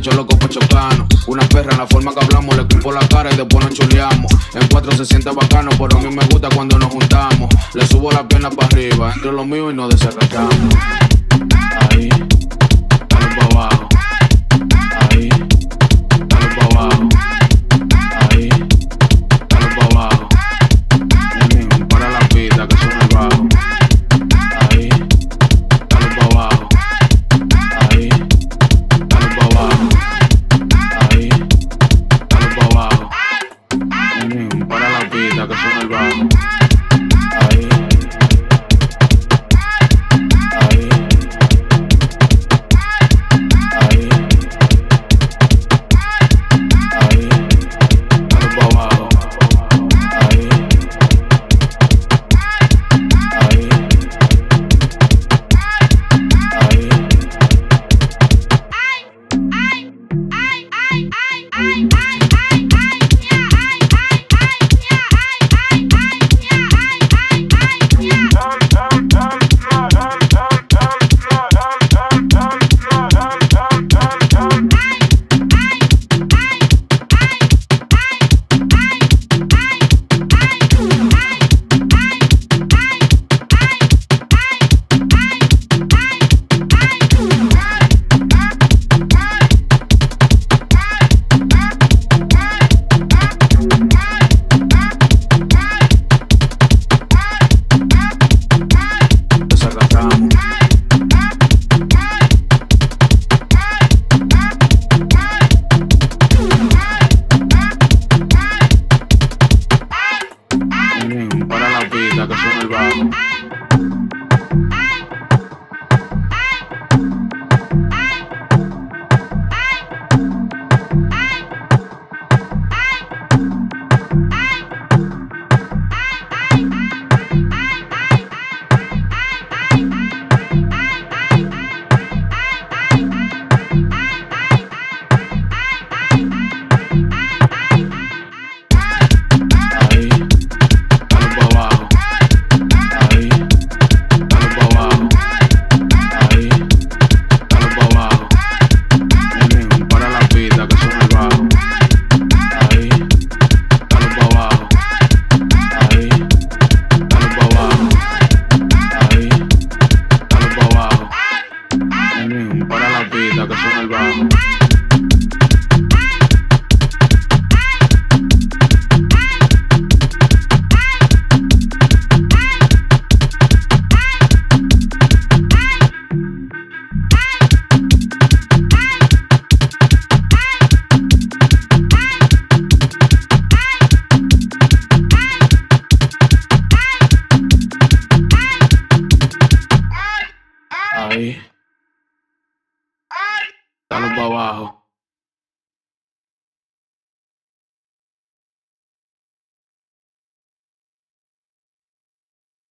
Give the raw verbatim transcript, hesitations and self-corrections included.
hecho loco pa' chocarnos. Una perra en la forma que hablamos, le escupo la cara y después nos chuleamos. En cuatro se siente bacano, pero a mí me gusta cuando nos juntamos. Le subo la pierna para arriba, entre lo mío y nos desarrastramos. Ahí, dale pa' abajo. Ahí, dale pa' abajo. Ahí, dale pa' abajo. Nene, para la pista que suena el bajo. Ahí, dale pa' abajo. Ahí, dale pa' abajo. Ahí, dale pa' abajo. Nene, para la pista que suena el bajo. Ahí, ahí, ahí, ahí, dale pa' abajo. Ahí, ahí, para la pista que suena el bajo. Para la pista que suena el bajo. Ahí, dale para abajo.